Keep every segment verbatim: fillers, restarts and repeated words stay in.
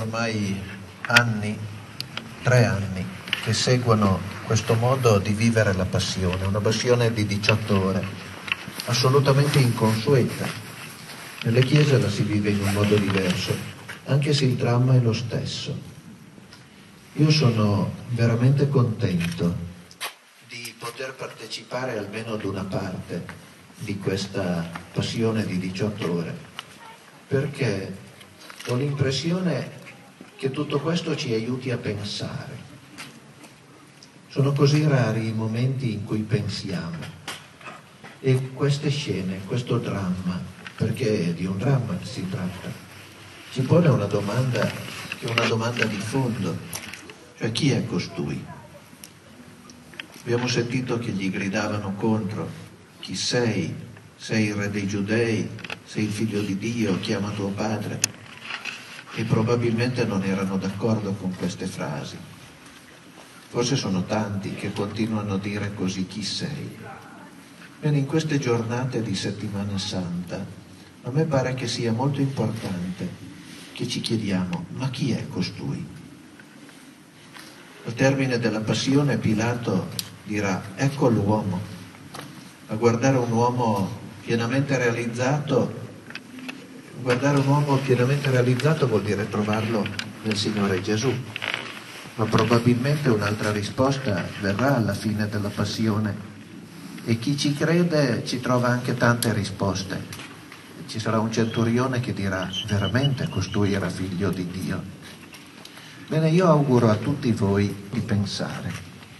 ormai anni, tre anni, che seguono questo modo di vivere la passione, una passione di diciotto ore, assolutamente inconsueta. Nelle chiese la si vive in un modo diverso, anche se il dramma è lo stesso. Io sono veramente contento di poter partecipare almeno ad una parte di questa passione di diciotto ore, perché ho l'impressione che tutto questo ci aiuti a pensare. Sono così rari i momenti in cui pensiamo, e queste scene, questo dramma, perché di un dramma si tratta, ci pone una domanda che è una domanda di fondo, cioè chi è costui? Abbiamo sentito che gli gridavano contro: chi sei? Sei il re dei giudei? Sei il figlio di Dio? Chiama tuo padre. E probabilmente non erano d'accordo con queste frasi. Forse sono tanti che continuano a dire così: chi sei? Bene, in queste giornate di Settimana Santa a me pare che sia molto importante che ci chiediamo: ma chi è costui? Al termine della passione Pilato dirà: ecco l'uomo. A guardare un uomo pienamente realizzato, guardare un uomo pienamente realizzato vuol dire trovarlo nel Signore Gesù. Ma probabilmente un'altra risposta verrà alla fine della passione, e chi ci crede ci trova anche tante risposte. Ci sarà un centurione che dirà: veramente costui era figlio di Dio. Bene, io auguro a tutti voi di pensare.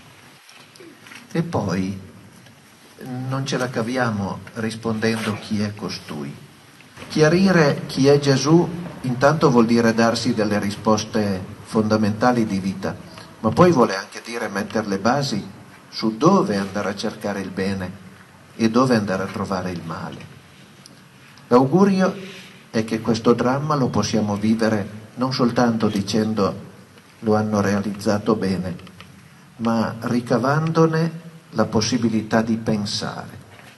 E poi non ce la caviamo rispondendo chi è costui. Chiarire chi è Gesù intanto vuol dire darsi delle risposte fondamentali di vita, ma poi vuole anche dire mettere le basi su dove andare a cercare il bene e dove andare a trovare il male. L'augurio è che questo dramma lo possiamo vivere non soltanto dicendo lo hanno realizzato bene, ma ricavandone la possibilità di pensare.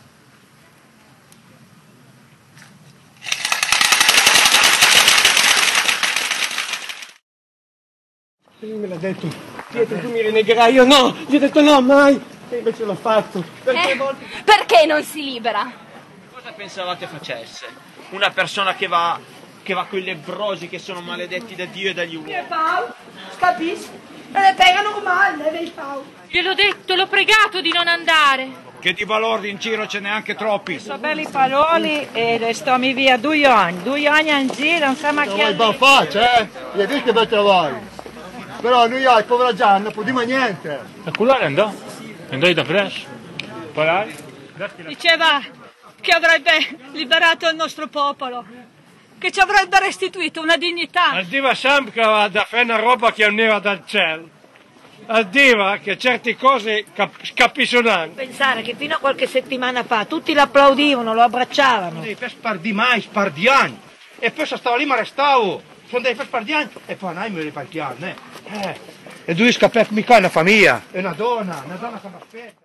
Lui me l'ha detto: Pietro, tu mi rinnegherai. Io no, gli ho detto no, mai. E invece l'ho fatto. Perché, eh, volte... perché non si libera? Cosa pensavate facesse? Una persona che va, che va con i lebbrosi, che sono maledetti da Dio e dagli uomini. E Paolo, capisci? E le pegano male, vedi Paolo. Gliel'ho detto, l'ho pregato di non andare. Che di valori in giro ce n'è anche troppi. Sono belli parole e sto via due anni. Due anni in giro, non sa ma che... Non vai faccia, eh? Gli dici che bel lavoro. Però noi, hai, povera Gianna, non può niente. E quello andò? Andò da Fresh? Parlare? Diceva che avrebbe liberato il nostro popolo, che ci avrebbe restituito una dignità. Al diva sempre da fare una roba che veniva dal cielo. Al diva che certe cose cap- capiscono anche. Pensare che fino a qualche settimana fa tutti l'applaudivano, lo abbracciavano. E per spardi mai, spardiani. E poi stavo lì ma restavo. Sono dei per spardiani e poi noi me li partiamo, eh. eh. E due scappare mica una famiglia. E una donna, una donna che mi aspetta.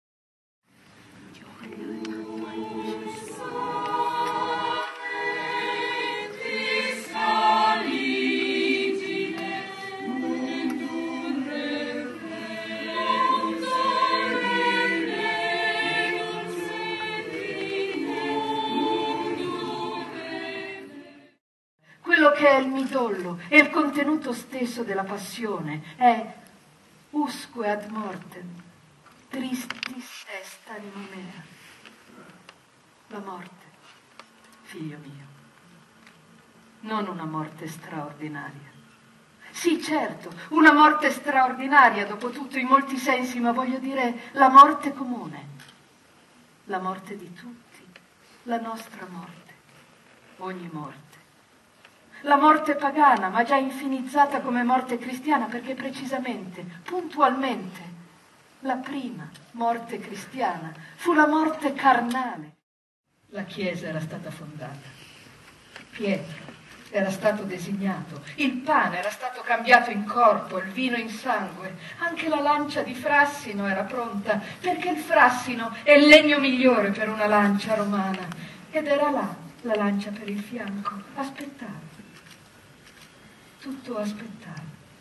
Quello che è il midollo e il contenuto stesso della passione è usque ad mortem, tristis est anima mea. La morte, figlio mio, non una morte straordinaria. Sì, certo, una morte straordinaria, dopo tutto, in molti sensi, ma voglio dire la morte comune, la morte di tutti, la nostra morte, ogni morte. La morte pagana, ma già infinizzata come morte cristiana, perché precisamente, puntualmente, la prima morte cristiana fu la morte carnale. La Chiesa era stata fondata, Pietro era stato designato, il pane era stato cambiato in corpo, il vino in sangue, anche la lancia di frassino era pronta, perché il frassino è il legno migliore per una lancia romana, ed era là la lancia per il fianco, aspettava. tutto aspettare.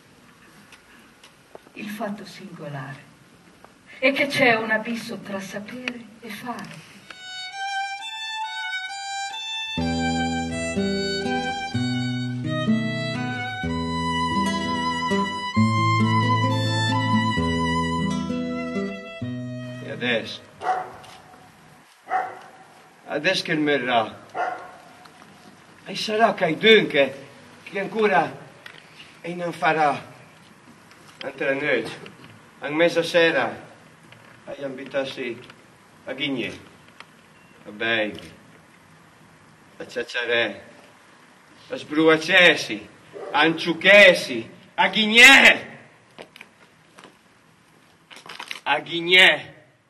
Il fatto singolare è che c'è un abisso tra sapere e fare. E adesso? Adesso che merrà? E sarà che dunque che ancora e non farà anche la notte, a mezzasera, a invitarsi a Ghignè, a Beghi, a Ciacciarè, a Sbruacesi, a Anciuchesi, a Ghignè, a Ghignè.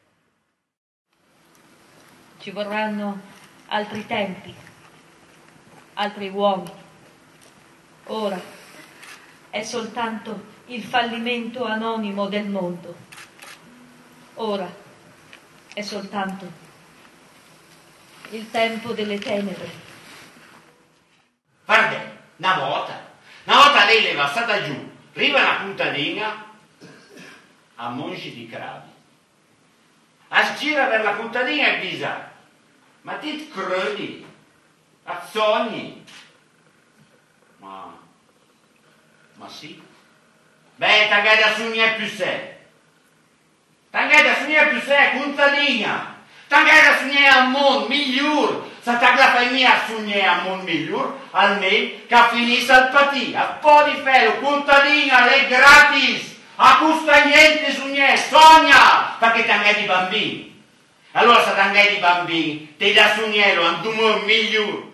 Ci vorranno altri tempi, altri uomini. Ora è soltanto il fallimento anonimo del mondo. Ora è soltanto il tempo delle tenebre. Guarda, una volta, una volta lei le va stata giù, arriva una contadina a Monci di Cravi. A gira per la contadina e dice: ma ti credi? A sogni? Ma, ma sì. Beh, tangate a sognare più sé. Tangate a sognare più sé, contadina. Tangate a sognare a mondo miglior. Se tangate fai mia a sognare a mondo miglior, almeno che finisse al patì. A po' di felo, contadina, le gratis. A costa niente sognare, sogna, perché tangate i bambini. Allora se tangate i bambini, te da sognare a un mondo miglior.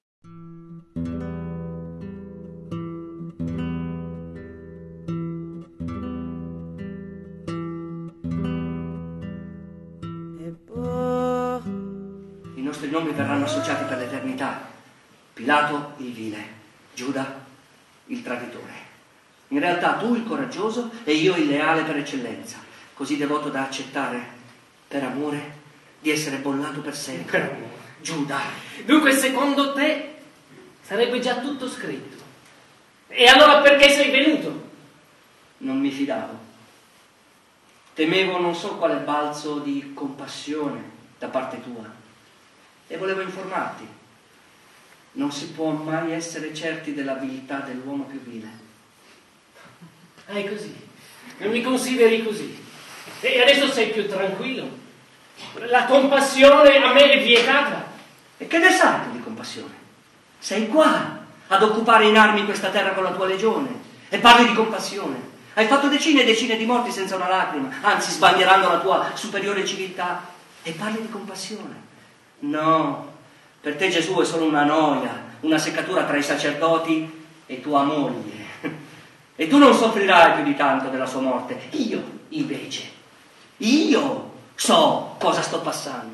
I nostri nomi verranno associati per l'eternità. Pilato il vile, Giuda il traditore. In realtà tu il coraggioso e io il leale per eccellenza, così devoto da accettare, per amore, di essere bollato per sempre. Per amore. Giuda. Dunque secondo te sarebbe già tutto scritto. E allora perché sei venuto? Non mi fidavo. Temevo non so quale balzo di compassione da parte tua. E volevo informarti. Non si può mai essere certi dell'abilità dell'uomo più vile. Ah, è così. Non mi consideri così. E adesso sei più tranquillo. La compassione a me è vietata. E che ne sai tu di compassione? Sei qua ad occupare in armi questa terra con la tua legione e parli di compassione. Hai fatto decine e decine di morti senza una lacrima, anzi sbandierando la tua superiore civiltà, e parli di compassione. No, per te Gesù è solo una noia, una seccatura tra i sacerdoti e tua moglie. E tu non soffrirai più di tanto della sua morte. Io, invece, io so cosa sto passando.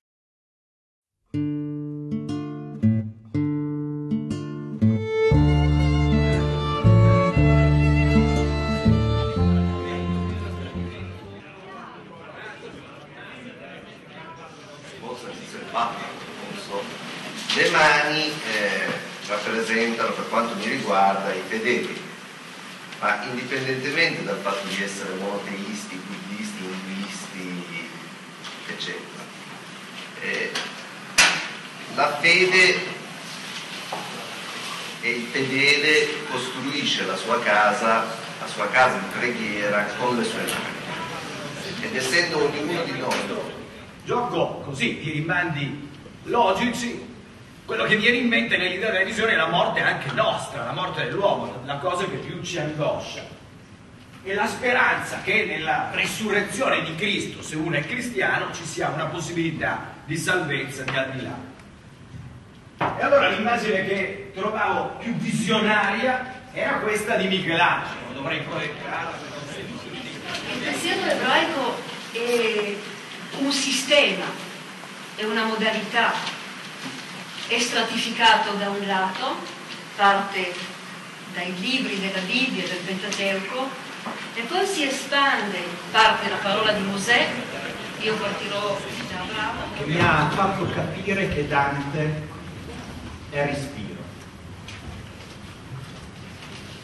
Le mani eh, rappresentano, per quanto mi riguarda, i fedeli, ma indipendentemente dal fatto di essere monoteisti, buddisti, induisti, eccetera, eh, la fede e il fedele costruisce la sua casa, la sua casa di preghiera con le sue mani, ed essendo ognuno di noi gioco così di rimandi logici, quello che viene in mente nell'idea della visione è la morte anche nostra, la morte dell'uomo, la cosa che più ci angoscia. E la speranza che nella resurrezione di Cristo, se uno è cristiano, ci sia una possibilità di salvezza di al di là. E allora l'immagine che trovavo più visionaria era questa di Michelangelo, dovrei proiettarla. Il pensiero ebraico è un sistema, è una modalità. È stratificato da un lato, parte dai libri della Bibbia, del Pentateuco, e poi si espande, parte la parola di Mosè. Io partirò da Abramo. Che mi ha fatto capire che Dante è respiro.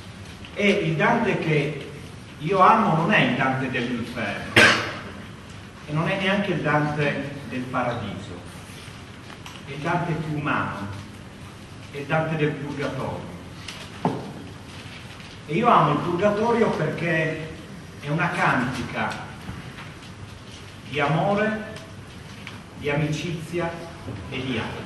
E il Dante che io amo non è il Dante dell'inferno e non è neanche il Dante del paradiso, è il Dante più umano, è il Dante del purgatorio. E io amo il purgatorio perché è una cantica di amore, di amicizia e di amore.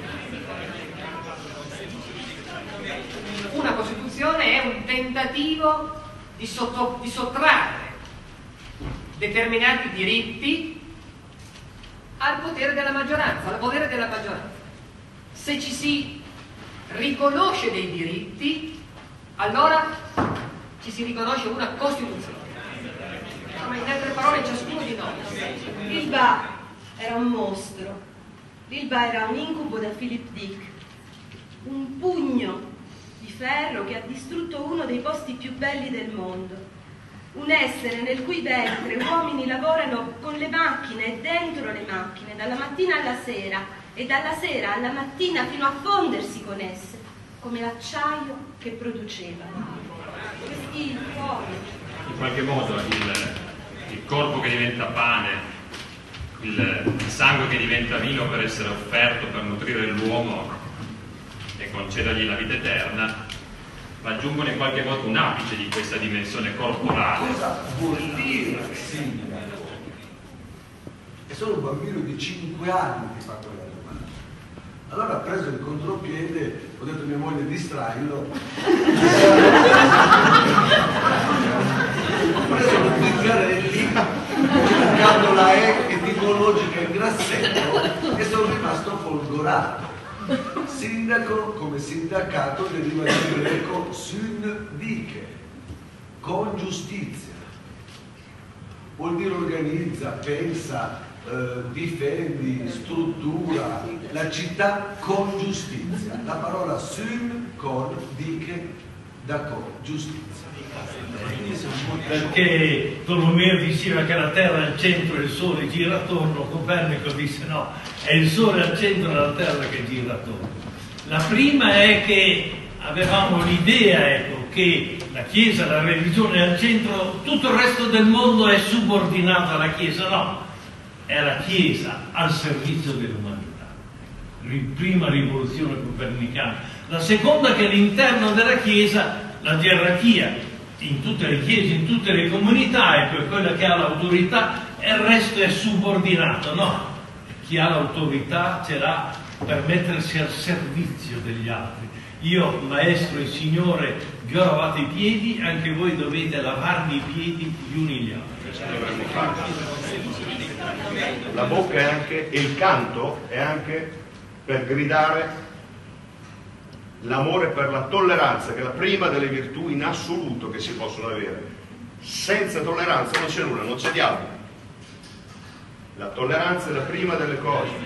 Una Costituzione è un tentativo di, sotto, di sottrarre determinati diritti al potere della maggioranza, al potere della maggioranza. Se ci si riconosce dei diritti, allora ci si riconosce una Costituzione. Ma in altre parole, ciascuno di noi. L'Ilva era un mostro. L'Ilva era un incubo da Philip Dick, un pugno di ferro che ha distrutto uno dei posti più belli del mondo, un essere nel cui ventre uomini lavorano con le macchine e dentro le macchine dalla mattina alla sera e dalla sera alla mattina fino a fondersi con esse come l'acciaio che producevano. Questi uomini, in qualche modo il, il corpo che diventa pane, il, il sangue che diventa vino per essere offerto per nutrire l'uomo e concedergli la vita eterna, raggiungono in qualche modo un apice di questa dimensione corporale. Cosa vuol dire sindaco? È solo un bambino di cinque anni che fa quella domanda. Allora ho preso il contropiede, ho detto a mia moglie distраilo, ho preso lo Zingarelli, cercando la E etimologica in grassetto e sono rimasto folgorato. Sindaco come sindacato deriva dal greco syndike, con giustizia. Vuol dire organizza, pensa, eh, difendi, struttura la città con giustizia. La parola syn, con, dike, da con, giustizia. Perché Tolomeo diceva che la Terra è al centro e il Sole gira attorno, Copernico disse no, è il Sole al centro e la Terra che gira attorno. La prima è che avevamo l'idea, ecco, che la Chiesa, la religione è al centro, tutto il resto del mondo è subordinato alla Chiesa. No, è la Chiesa al servizio dell'umanità. Prima rivoluzione copernicana. La seconda, che all'interno della Chiesa la gerarchia in tutte le chiese, in tutte le comunità, è per quella che ha l'autorità e il resto è subordinato. No, chi ha l'autorità ce l'ha per mettersi al servizio degli altri. Io, maestro e signore, vi ho lavato i piedi, anche voi dovete lavarvi i piedi gli uni gli altri. Dovremmo fare. La bocca è anche, e il canto è anche per gridare l'amore per la tolleranza, che è la prima delle virtù in assoluto che si possono avere. Senza tolleranza non c'è nulla, non c'è diavolo. La tolleranza è la prima delle cose.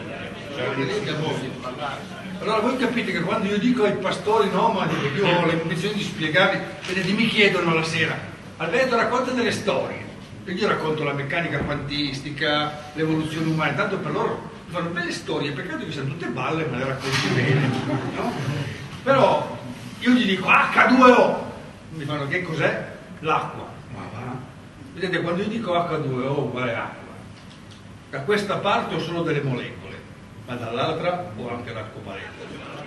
Allora voi capite che quando io dico ai pastori nomadi, perché io ho l'ambizione di spiegarvi, vedete, mi chiedono la sera, Alberto racconta delle storie, perché io racconto la meccanica quantistica, l'evoluzione umana, tanto per loro fanno belle storie, peccato che siano tutte balle, ma le racconti bene, no? Però io gli dico acca due o, mi fanno che cos'è? L'acqua. Ma va. Vedete, quando io dico acca due o uguale acqua, da questa parte ho solo delle molecole, ma dall'altra ho anche l'acqua parente.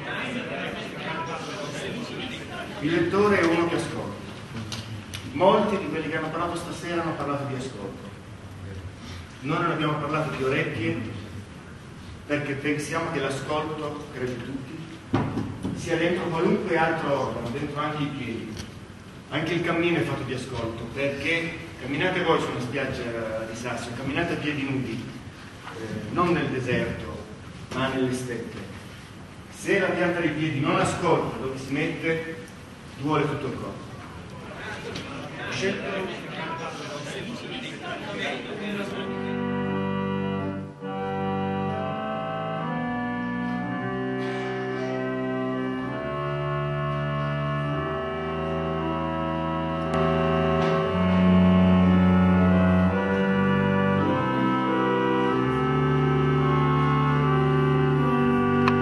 Il lettore è uno che ascolta. Molti di quelli che hanno parlato stasera hanno parlato di ascolto. Noi non abbiamo parlato di orecchie perché pensiamo che l'ascolto, credo tutti, sia dentro qualunque altro organo, dentro anche i piedi. Anche il cammino è fatto di ascolto, perché camminate voi su una spiaggia di sasso, camminate a piedi nudi, eh, non nel deserto, ma nelle steppe. Se la pianta dei piedi non ascolta dove si mette, duole tutto il corpo. Scelta.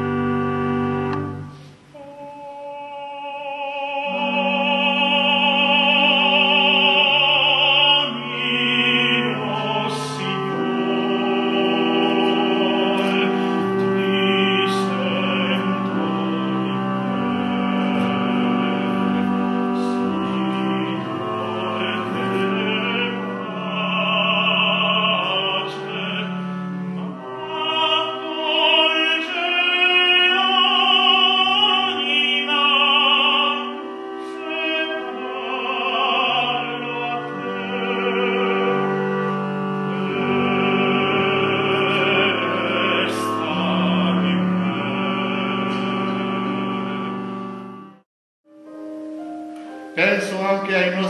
Oh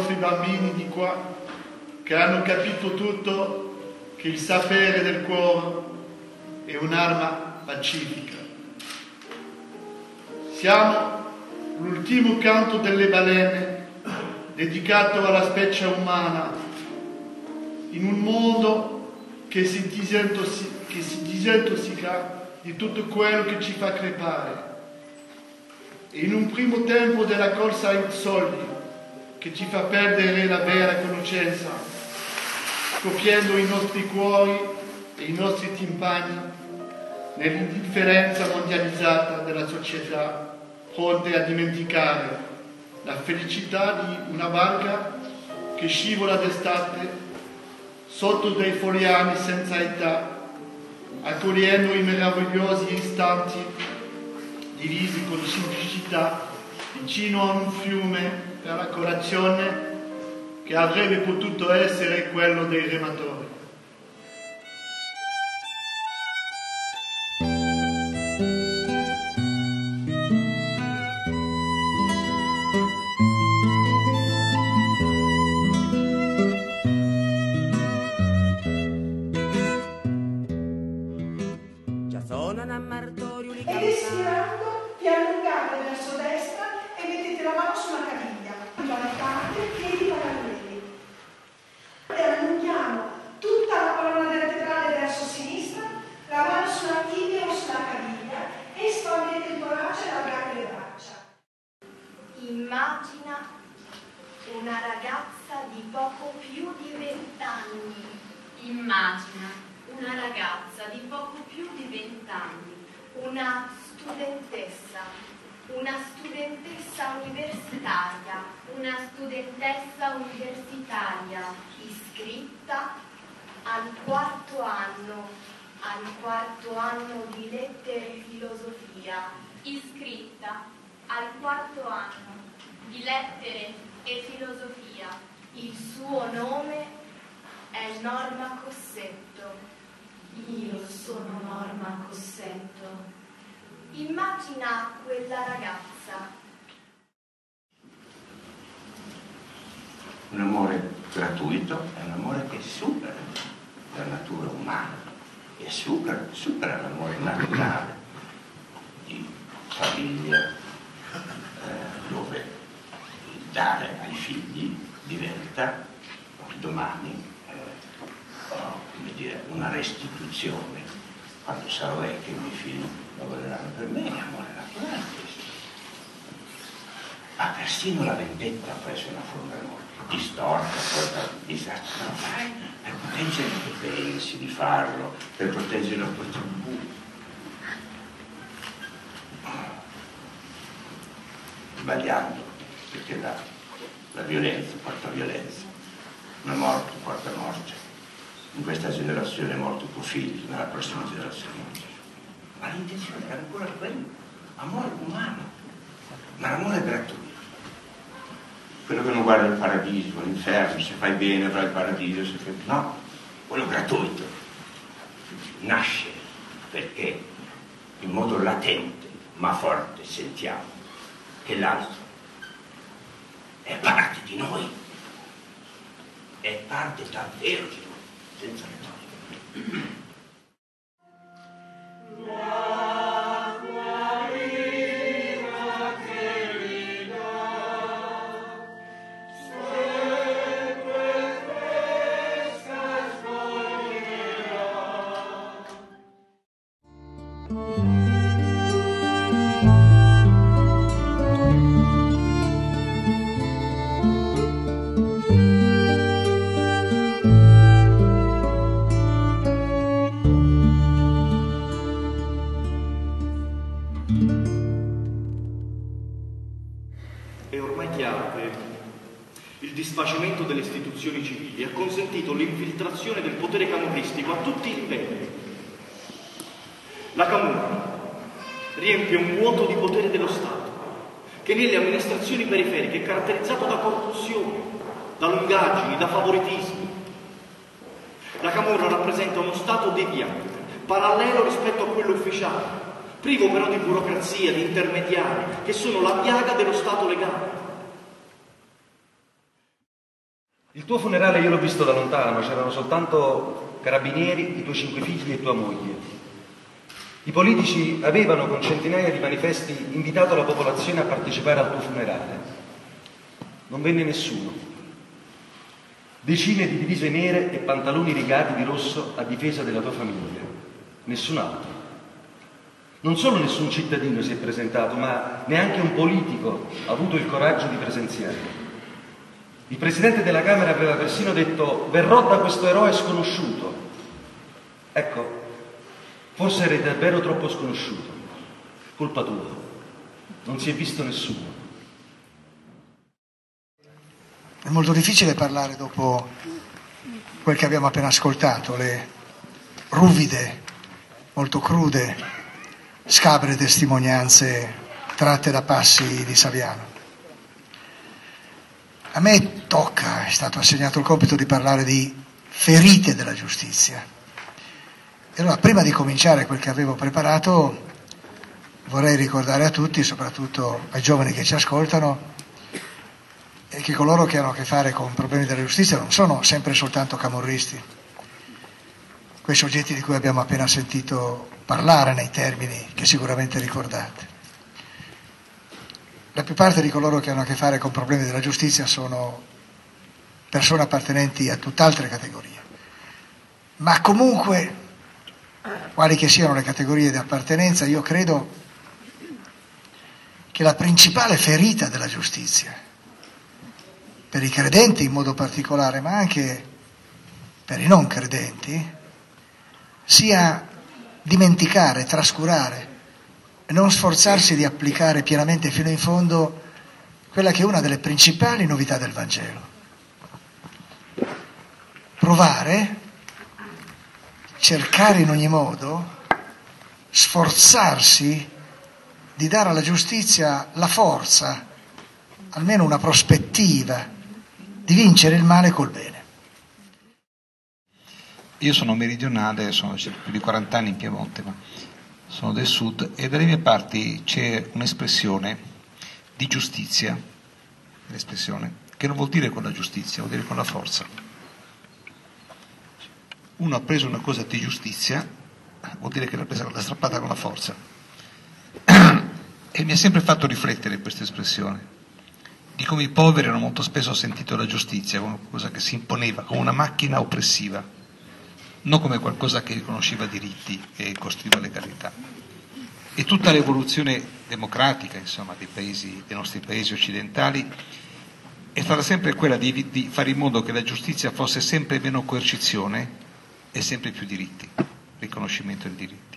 nostri bambini di qua, che hanno capito tutto, che il sapere del cuore è un'arma pacifica. Siamo l'ultimo canto delle balene dedicato alla specie umana in un mondo che si, disintossica, che si disintossica di tutto quello che ci fa crepare. E in un primo tempo della corsa ai soldi che ci fa perdere la vera conoscenza, scopriendo i nostri cuori e i nostri timpani nell'indifferenza mondializzata della società, pronte a dimenticare la felicità di una barca che scivola d'estate sotto dei foliami senza età, accogliendo i meravigliosi istanti divisi con semplicità vicino a un fiume per la colazione che avrebbe potuto essere quello dei rematori. Ed espirando vi allungate verso destra e mettete la mano sulla caviglia, allungate piedi paralleli. E allunghiamo tutta la colonna vertebrale verso sinistra, la mano sulla tibia o sulla caviglia, e espandete il torace e allargate le braccia. Immagina una ragazza di poco più di vent'anni. Immagina una ragazza di poco più di vent'anni, una studentessa, una studentessa universitaria, una studentessa universitaria iscritta al quarto anno, al quarto anno di lettere e filosofia, iscritta al quarto anno di lettere e filosofia. Il suo nome è Norma Cossetto. Io sono Norma Cossetto. Immagina quella ragazza. Un amore gratuito è un amore che supera la natura umana e supera, supera l'amore naturale di famiglia, eh, dove il dare ai figli diventa domani oh, come dire, una restituzione. Quando sarò vecchio i miei figli lavoreranno per me, è amore naturale questo. Ma persino la vendetta può essere una forma di amore, distorta, porta disastro, no, fai per proteggere il che pensi di farlo, per proteggere la tua tribù. Sbagliando, perché la, la violenza porta violenza, una morte porta morte. In questa generazione è morto tuo figlio, nella prossima generazione morto. Ma l'intenzione era ancora quella, amore umano, ma l'amore gratuito. Quello che non guarda il paradiso, l'inferno, se fai bene avrai il paradiso, se fai... no, quello gratuito nasce perché in modo latente ma forte sentiamo che l'altro è parte di noi, è parte davvero di noi. Senza retorica. È ormai chiaro che il disfacimento delle istituzioni civili ha consentito l'infiltrazione del potere camorristico a tutti i livelli. La Camorra riempie un vuoto di potere dello Stato che nelle amministrazioni periferiche è caratterizzato da corruzione, da lungaggini, da favoritismi. La Camorra rappresenta uno Stato deviante, parallelo rispetto a quello ufficiale, privo però di burocrazia, di intermediari, che sono la piaga dello Stato legale. Il tuo funerale io l'ho visto da lontano, ma c'erano soltanto carabinieri, i tuoi cinque figli e tua moglie. I politici avevano con centinaia di manifesti invitato la popolazione a partecipare al tuo funerale. Non venne nessuno. Decine di divise nere e pantaloni rigati di rosso a difesa della tua famiglia. Nessun altro. Non solo nessun cittadino si è presentato, ma neanche un politico ha avuto il coraggio di presenziare. Il Presidente della Camera aveva persino detto: verrò da questo eroe sconosciuto. Ecco, forse eri davvero troppo sconosciuto. Colpa tua. Non si è visto nessuno. È molto difficile parlare dopo quel che abbiamo appena ascoltato, le ruvide, molto crude, scabre testimonianze tratte da passi di Saviano. A me tocca, è stato assegnato il compito di parlare di ferite della giustizia. E allora, prima di cominciare quel che avevo preparato, vorrei ricordare a tutti, soprattutto ai giovani che ci ascoltano, e che coloro che hanno a che fare con problemi della giustizia non sono sempre soltanto camorristi, quei soggetti di cui abbiamo appena sentito parlare nei termini che sicuramente ricordate. La più parte di coloro che hanno a che fare con problemi della giustizia sono persone appartenenti a tutt'altre categorie, ma comunque, quali che siano le categorie di appartenenza, io credo che la principale ferita della giustizia, per i credenti in modo particolare, ma anche per i non credenti, sia dimenticare, trascurare e non sforzarsi di applicare pienamente fino in fondo quella che è una delle principali novità del Vangelo. Provare, cercare in ogni modo, sforzarsi di dare alla giustizia la forza, almeno una prospettiva, di vincere il male col bene. Io sono meridionale, sono più di quaranta anni in Piemonte, ma sono del sud, e dalle mie parti c'è un'espressione di giustizia, l'espressione, che non vuol dire con la giustizia, vuol dire con la forza. Uno ha preso una cosa di giustizia, vuol dire che l'ha presa, l'ha strappata con la forza. E mi ha sempre fatto riflettere questa espressione, di come i poveri hanno molto spesso sentito la giustizia come qualcosa che si imponeva, come una macchina oppressiva, non come qualcosa che riconosceva diritti e costruiva legalità. E tutta l'evoluzione democratica, insomma, dei paesi, dei nostri paesi occidentali è stata sempre quella di, di fare in modo che la giustizia fosse sempre meno coercizione e sempre più diritti, riconoscimento dei diritti.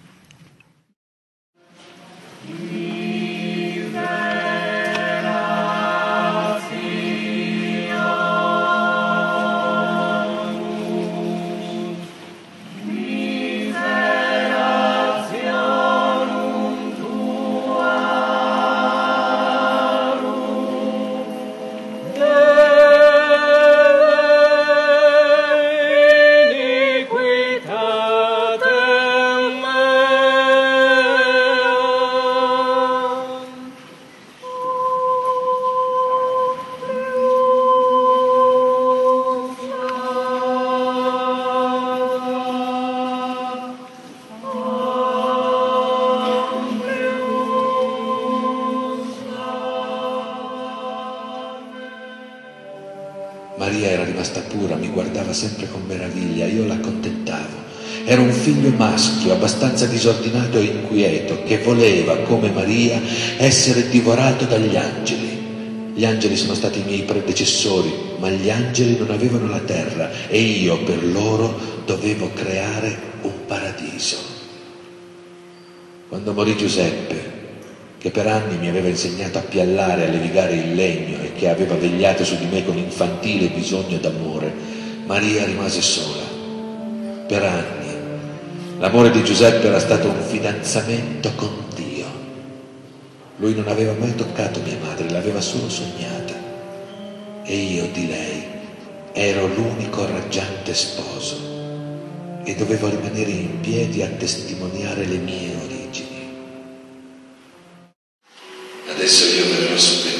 Maria era rimasta pura, mi guardava sempre con meraviglia, io la accontentavo. Era un figlio maschio, abbastanza disordinato e inquieto, che voleva, come Maria, essere divorato dagli angeli. Gli angeli sono stati i miei predecessori, ma gli angeli non avevano la terra e io per loro dovevo creare un paradiso. Quando morì Giuseppe, che per anni mi aveva insegnato a piallare e a levigare il legno e che aveva vegliato su di me con infantile bisogno d'amore, Maria rimase sola. Per anni l'amore di Giuseppe era stato un fidanzamento con Dio. Lui non aveva mai toccato mia madre, l'aveva solo sognata. E io di lei ero l'unico raggiante sposo e dovevo rimanere in piedi a testimoniare le mie origini. Adesso io verrò su